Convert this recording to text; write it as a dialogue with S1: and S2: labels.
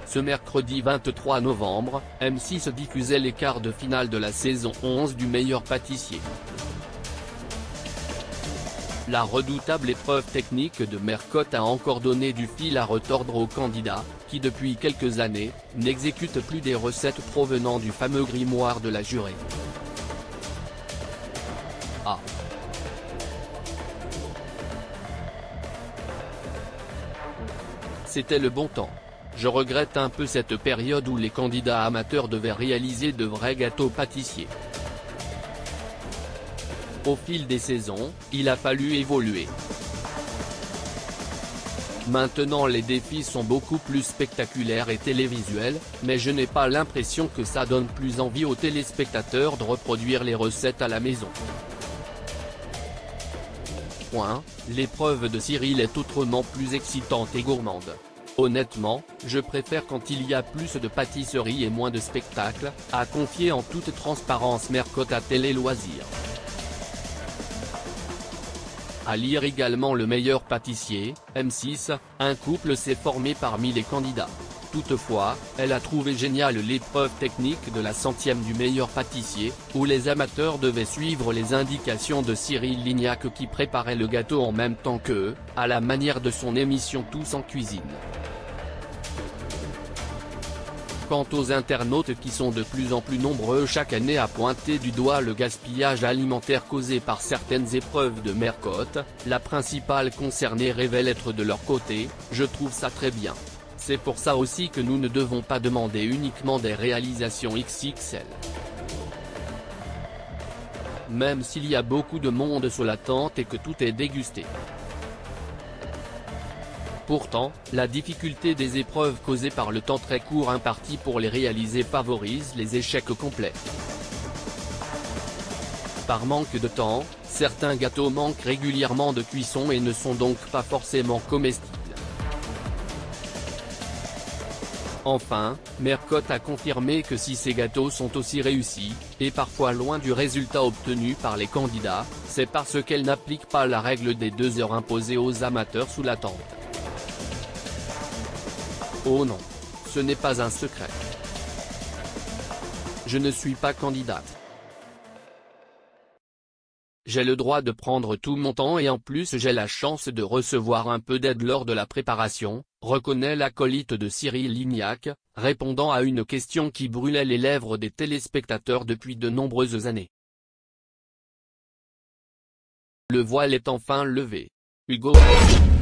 S1: Ce mercredi 23 novembre, M6 diffusait les quarts de finale de la saison 11 du meilleur pâtissier. La redoutable épreuve technique de Mercotte a encore donné du fil à retordre aux candidats, qui depuis quelques années, n'exécutent plus des recettes provenant du fameux grimoire de la jurée. Ah. C'était le bon temps. Je regrette un peu cette période où les candidats amateurs devaient réaliser de vrais gâteaux pâtissiers. Au fil des saisons, il a fallu évoluer. Maintenant les défis sont beaucoup plus spectaculaires et télévisuels, mais je n'ai pas l'impression que ça donne plus envie aux téléspectateurs de reproduire les recettes à la maison. L'épreuve de Cyril est autrement plus excitante et gourmande. Honnêtement, je préfère quand il y a plus de pâtisserie et moins de spectacle, a confié en toute transparence Mercotte à Télé Loisirs. À lire également Le meilleur pâtissier, M6, un couple s'est formé parmi les candidats. Toutefois, elle a trouvé géniale l'épreuve technique de la 100e du meilleur pâtissier, où les amateurs devaient suivre les indications de Cyril Lignac qui préparait le gâteau en même temps qu'eux, à la manière de son émission Tous en cuisine. Quant aux internautes qui sont de plus en plus nombreux chaque année à pointer du doigt le gaspillage alimentaire causé par certaines épreuves de Mercotte, la principale concernée révèle être de leur côté, je trouve ça très bien. C'est pour ça aussi que nous ne devons pas demander uniquement des réalisations XXL. Même s'il y a beaucoup de monde sous la tente et que tout est dégusté. Pourtant, la difficulté des épreuves causées par le temps très court imparti pour les réaliser favorise les échecs complets. Par manque de temps, certains gâteaux manquent régulièrement de cuisson et ne sont donc pas forcément comestibles. Enfin, Mercotte a confirmé que si ces gâteaux sont aussi réussis, et parfois loin du résultat obtenu par les candidats, c'est parce qu'elle n'applique pas la règle des 2 heures imposée aux amateurs sous la tente. Oh non. Ce n'est pas un secret. Je ne suis pas candidate. J'ai le droit de prendre tout mon temps et en plus j'ai la chance de recevoir un peu d'aide lors de la préparation, reconnaît l'acolyte de Cyril Lignac, répondant à une question qui brûlait les lèvres des téléspectateurs depuis de nombreuses années. Le voile est enfin levé. Hugo.